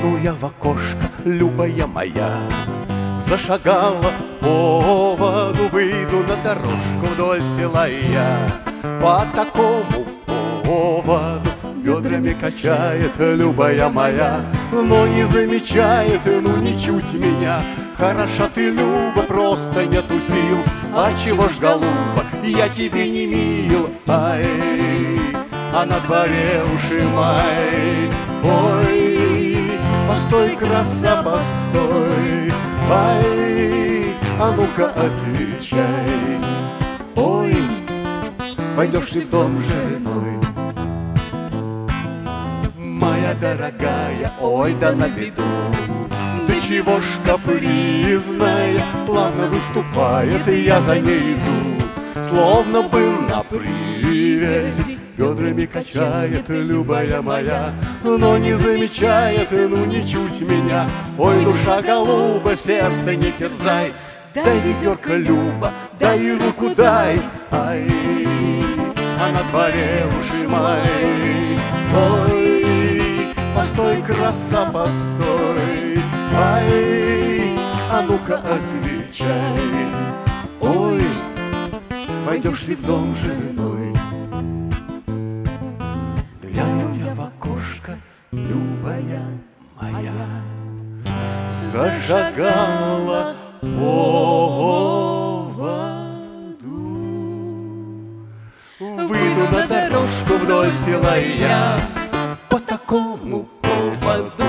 Глянул я в окошко, любая моя, зашагала по поводу, выйду на дорожку вдоль села я. По такому поводу бедрами качает любая моя, но не замечает, ну ничуть меня. Хороша ты, Люба, просто нету сил. А чего ж, голуба, я тебе не мил? Ай, а на дворе уж и май. Ой, постой, краса, постой. Ай, а ну-ка отвечай. Ой, пойдешь ли в дом с женой? Моя дорогая, ой, да на беду. Ты чего ж капризная, плавно выступает, и я за ней иду, словно был на привязи. Бедрами качает любая моя, но не замечает, ну ничуть меня. Ой, душа голуба, сердце не терзай, дай ведерко, Люба, дай руку, дай. Ай, а на дворе уж и май. Ой, постой, краса, постой. Ай, а ну-ка отвечай. Ой, пойдешь ли в дом с женой? Глянул я в окошко, любая моя, зашагала по поводу. Выйду на дорожку вдоль села я, по такому поводу.